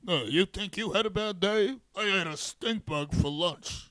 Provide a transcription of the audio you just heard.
You think you had a bad day? I ate a stink bug for lunch.